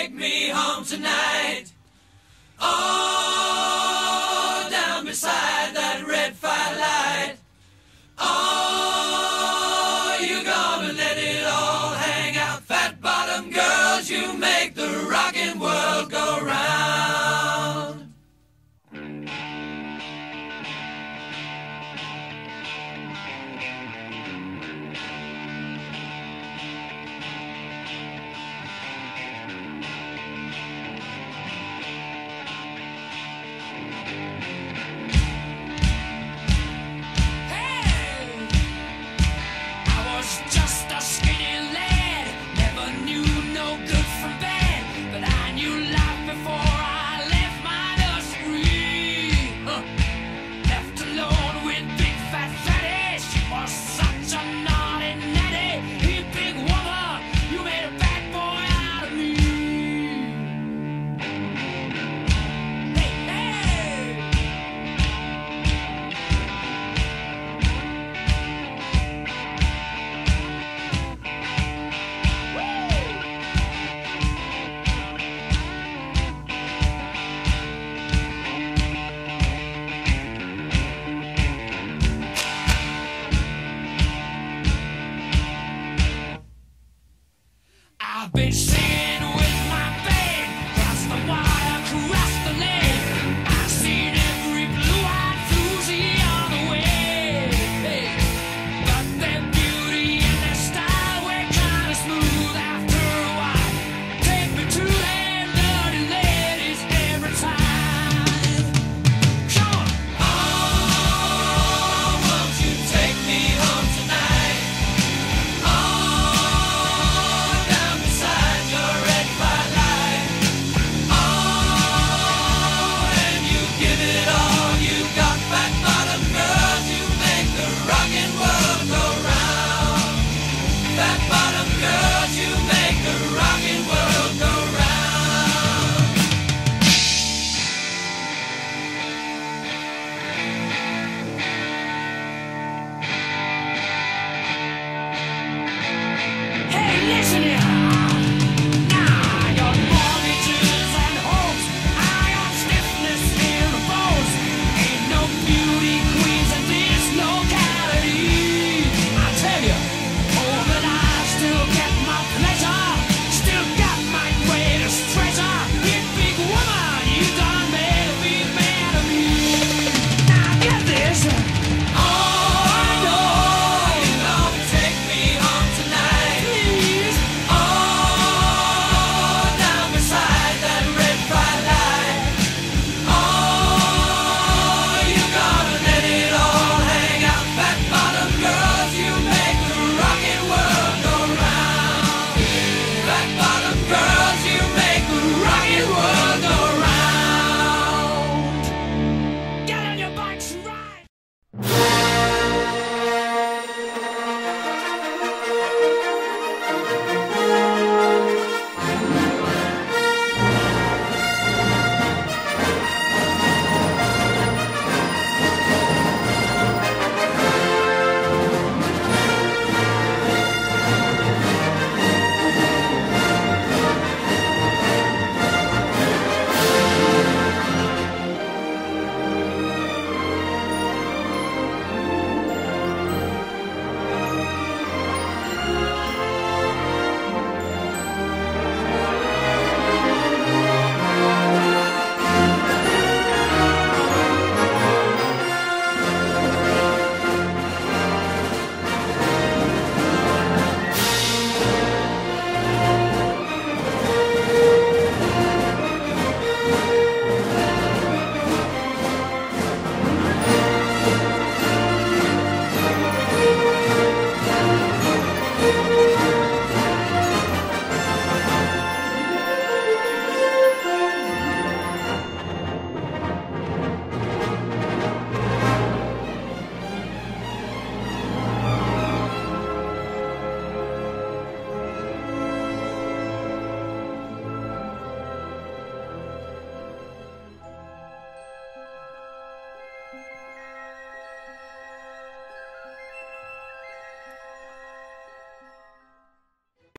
take me home tonight? Oh, down beside that red firelight. Oh, you're gonna let it all hang out. Fat bottom girls, you make the rockin' world go round. Just a skinny lad, never knew no good from bad, but I knew life before I left my nursery. Left alone with big fat fatty, she was such a naughty natty. Hey, big woman, you made a bad boy out of me. Hey, hey. I've been singing with my band, across the wire, across the lake. I've seen every blue-eyed floozy on the way. But their beauty and their style were kind of smooth after a while. Take me to them dirty ladies every time. Come on! Oh, won't you take me home tonight? Oh, down beside your red firelight. Oh, and you give it all you got. Fat bottom girls, you make the rockin' world go round. Fat bottom girls, you make the rockin' world go round. Hey, listen here!